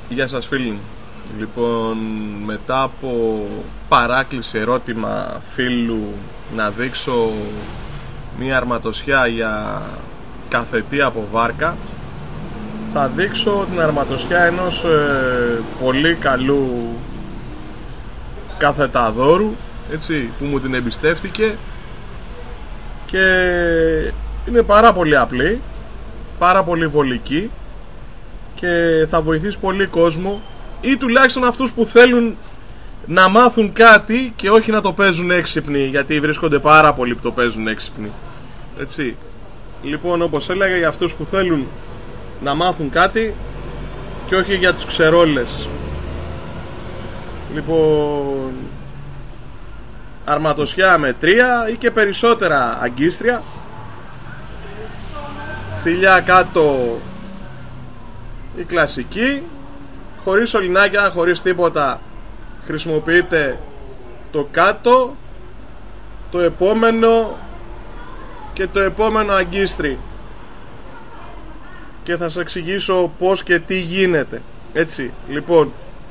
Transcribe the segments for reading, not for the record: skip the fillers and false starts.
Γεια σας φίλοι μου. Λοιπόν, μετά από παράκληση ερώτημα φίλου να δείξω μία αρματοσιά για καθετή από βάρκα, θα δείξω την αρματοσιά ενός πολύ καλού καθεταδόρου, έτσι, που μου την εμπιστεύτηκε και είναι πάρα πολύ απλή, πάρα πολύ βολική και θα βοηθήσει πολύ κόσμο, ή τουλάχιστον αυτούς που θέλουν να μάθουν κάτι και όχι να το παίζουν έξυπνοι, γιατί βρίσκονται πάρα πολλοί που το παίζουν έξυπνοι, έτσι. Λοιπόν, όπως έλεγα, για αυτούς που θέλουν να μάθουν κάτι και όχι για τους ξερόλες. Λοιπόν, αρματοσιά με 3 ή και περισσότερα αγκίστρια, θηλιά κάτω η κλασική, χωρίς σωληνάκια, χωρίς τίποτα. Χρησιμοποιείτε το κάτω, το επόμενο και το επόμενο αγκίστρι και θα σας εξηγήσω πως και τι γίνεται, έτσι. Λοιπόν,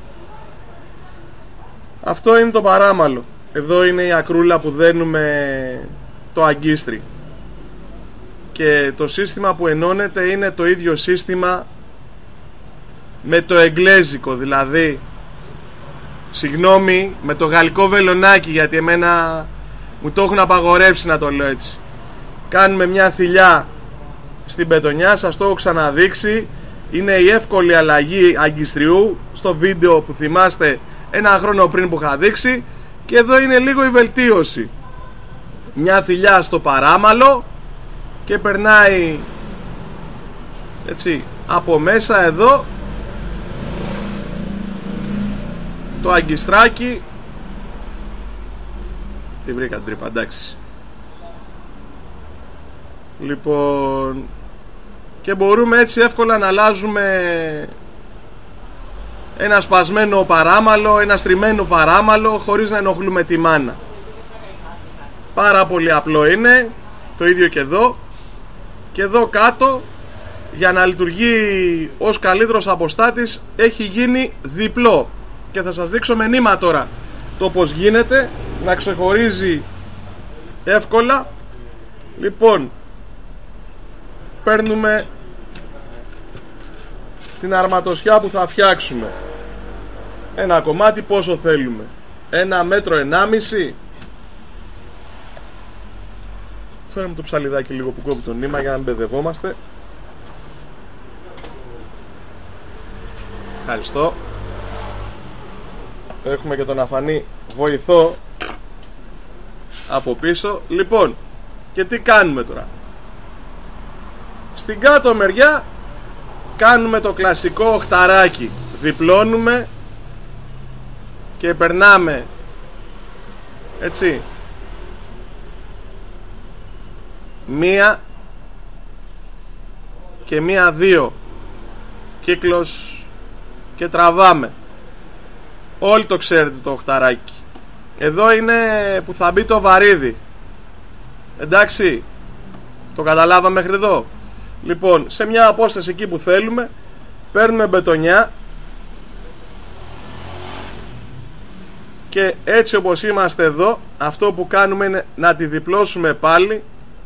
αυτό είναι το παράμαλο. Εδώ είναι η ακρούλα που δένουμε το αγκίστρι και το σύστημα που ενώνεται είναι το ίδιο σύστημα με το εγγλέζικο, δηλαδή, συγγνώμη, με το γαλλικό βελονάκι, γιατί εμένα μου το έχουν απαγορεύσει να το λέω έτσι. Κάνουμε μια θηλιά στην πετονιά, σας το έχω ξαναδείξει. Είναι η εύκολη αλλαγή αγκιστριού στο βίντεο που θυμάστε ένα χρόνο πριν που είχα δείξει, και εδώ είναι λίγο η βελτίωση. Μια θηλιά στο παράμαλο και περνάει έτσι από μέσα εδώ το αγκιστράκι. Τι βρήκα την τρύπα, εντάξει. Λοιπόν, και μπορούμε έτσι εύκολα να αλλάζουμε ένα σπασμένο παράμαλο, ένα στριμμένο παράμαλο, χωρίς να ενοχλούμε τη μάνα. Πάρα πολύ απλό είναι. Το ίδιο και εδώ. Και εδώ κάτω, για να λειτουργεί ως καλύτερος αποστάτης, έχει γίνει διπλό. Και θα σας δείξω με νήμα τώρα το πως γίνεται, να ξεχωρίζει εύκολα. Λοιπόν, παίρνουμε την αρματοσιά που θα φτιάξουμε. Ένα κομμάτι πόσο θέλουμε, 1,5 μέτρο. Φέρουμε το ψαλιδάκι λίγο που κόβει το νήμα για να μην μπεδευόμαστε. Ευχαριστώ. Έχουμε και τον αφανή βοηθό από πίσω. Λοιπόν, και τι κάνουμε τώρα? Στην κάτω μεριά κάνουμε το κλασικό οχταράκι. Διπλώνουμε και περνάμε, έτσι, μία και μία, δύο κύκλος και τραβάμε. Όλοι το ξέρετε το οχταράκι. Εδώ είναι που θα μπει το βαρύδι. Εντάξει, το καταλάβαμε μέχρι εδώ? Λοιπόν, σε μια απόσταση εκεί που θέλουμε, παίρνουμε μπετονιά και έτσι όπως είμαστε εδώ, αυτό που κάνουμε είναι να τη διπλώσουμε πάλι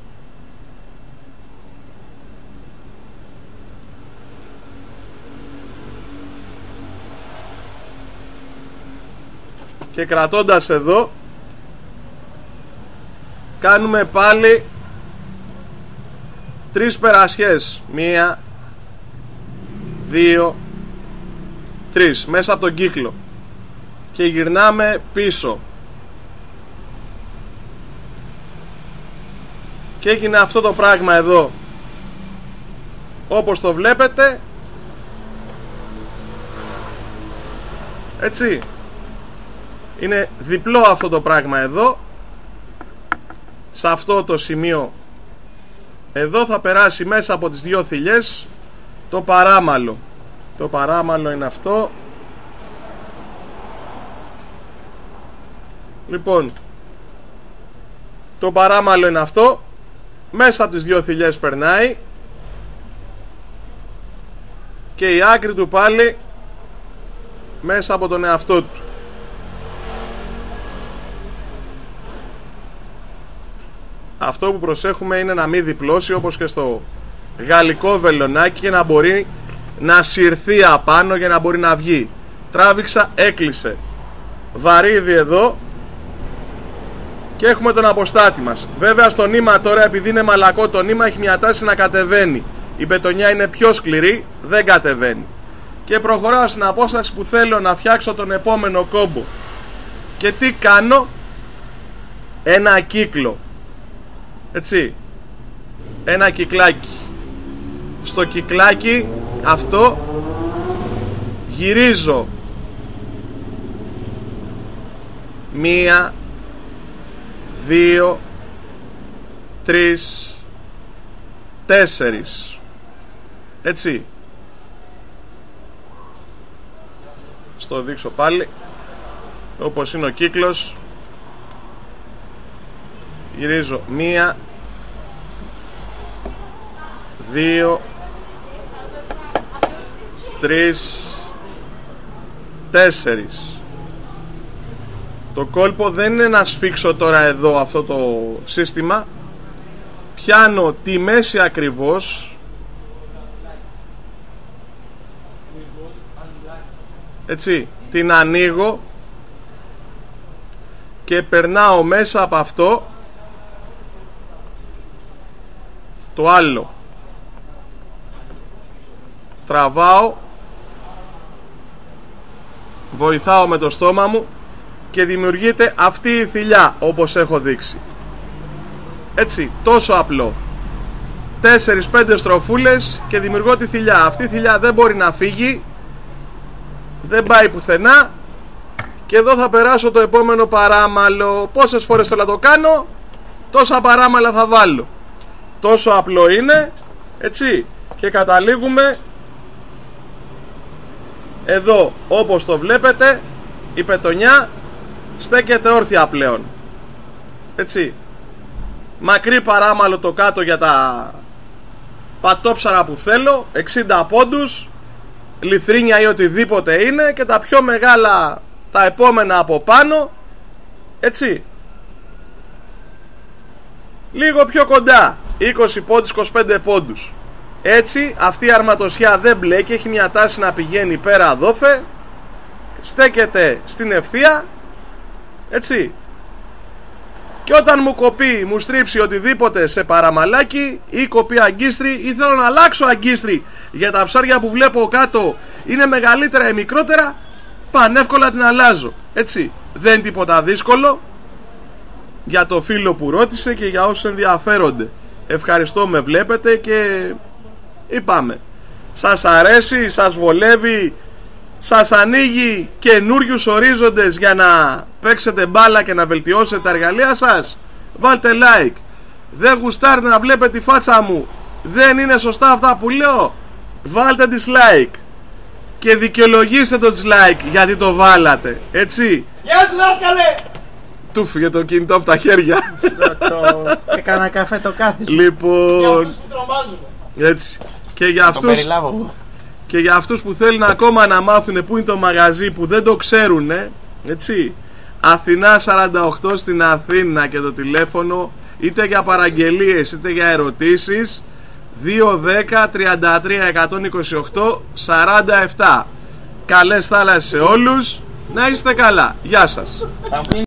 και κρατώντας εδώ κάνουμε πάλι 3 περασιές, 1, 2, 3 μέσα από τον κύκλο και γυρνάμε πίσω και έγινε αυτό το πράγμα εδώ όπως το βλέπετε, έτσι. Είναι διπλό αυτό το πράγμα εδώ. Σε αυτό το σημείο εδώ θα περάσει μέσα από τις δύο θηλιές το παράμαλο. Το παράμαλο είναι αυτό. Λοιπόν, το παράμαλο είναι αυτό. Μέσα από τις δύο θηλιές περνάει και η άκρη του πάλι μέσα από τον εαυτό του. Αυτό που προσέχουμε είναι να μην διπλώσει όπως και στο γαλλικό βελονάκι και να μπορεί να συρθεί απάνω για να μπορεί να βγει. Τράβηξα, έκλεισε. Βαρύδι εδώ και έχουμε τον αποστάτη μας. Βέβαια στο νήμα τώρα, επειδή είναι μαλακό το νήμα, έχει μια τάση να κατεβαίνει. Η μπετονιά είναι πιο σκληρή, δεν κατεβαίνει. Και προχωράω στην απόσταση που θέλω να φτιάξω τον επόμενο κόμπο. Και τι κάνω? Ένα κύκλο. Έτσι, ένα κυκλάκι. Στο κυκλάκι αυτό γυρίζω 1, 2, 3, 4. Έτσι. Στο δείξω πάλι. Όπως είναι ο κύκλος. Γυρίζω 1, 2, 3, 4. Το κόλπο δεν είναι να σφίξω τώρα εδώ αυτό το σύστημα. Πιάνω τη μέση ακριβώς. Έτσι, την ανοίγω και περνάω μέσα από αυτό το άλλο. Τραβάω, βοηθάω με το στόμα μου και δημιουργείται αυτή η θηλιά όπως έχω δείξει. Έτσι, τόσο απλό. 4-5 στροφούλες και δημιουργώ τη θηλιά. Αυτή η θηλιά δεν μπορεί να φύγει, δεν πάει πουθενά. Και εδώ θα περάσω το επόμενο παράμαλο. Πόσες φορές θέλω να το κάνω, τόσα παράμαλα θα βάλω. Τόσο απλό είναι. Έτσι. Και καταλήγουμε εδώ, όπως το βλέπετε, η πετονιά στέκεται όρθια πλέον. Έτσι. Μακρύ παράμαλο το κάτω για τα πατόψαρα που θέλω, 60 πόντους, λιθρίνια ή οτιδήποτε είναι, και τα πιο μεγάλα τα επόμενα από πάνω. Έτσι. Λίγο πιο κοντά, 20 πόντους, 25 πόντους. Έτσι, αυτή η αρματοσιά δεν μπλέκει, έχει μια τάση να πηγαίνει πέρα δόθε, στέκεται στην ευθεία. Έτσι. Και όταν μου κοπεί, μου στρίψει οτιδήποτε σε παραμαλάκι ή κοπεί αγκίστρι ή θέλω να αλλάξω αγκίστρι για τα ψάρια που βλέπω κάτω είναι μεγαλύτερα ή μικρότερα, πανεύκολα την αλλάζω. Έτσι. Δεν είναι τίποτα δύσκολο. Για το φίλο που ρώτησε και για όσους ενδιαφέρονται, ευχαριστώ, με βλέπετε και είπαμε. Σας αρέσει, σας βολεύει, σας ανοίγει καινούριους ορίζοντες για να παίξετε μπάλα και να βελτιώσετε τα εργαλεία σας? Βάλτε like. Δεν γουστάρετε να βλέπετε τη φάτσα μου, δεν είναι σωστά αυτά που λέω? Βάλτε dislike και δικαιολογήστε το dislike γιατί το βάλατε. Έτσι. Γεια σου δάσκαλε! Του φύγε το κινητό από τα χέρια. Έκανα καφέ το κάθισμα. Λοιπόν, Για αυτούς που τρομάζουμε. Έτσι. Και για αυτούς που θέλουν ακόμα να μάθουν που είναι το μαγαζί, που δεν το ξέρουν, έτσι, Αθηνά 48 στην Αθήνα και το τηλέφωνο, είτε για παραγγελίες είτε για ερωτήσεις, 210 33 128 47. Καλές θάλασσες σε όλους, να είστε καλά. Γεια σας.